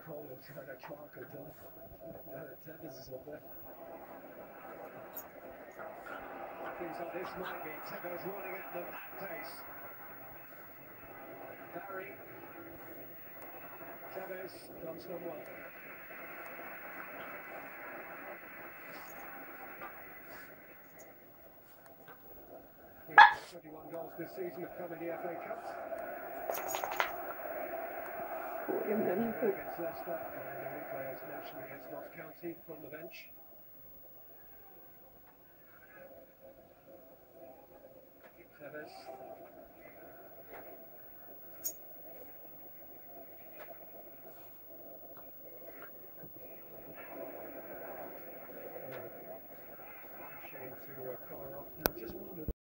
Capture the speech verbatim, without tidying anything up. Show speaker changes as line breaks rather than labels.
Cole and trying to Clark had done. Now that Tevez is up there. Things like this might be Tevez running at the pace. Barry. Tevez done some well. twenty-one goals this season have come in the F A Cup. Against Leicester, and the players mentioned against Notts County from the bench. Tevez. Shame to uh, car off. Now, just wondered.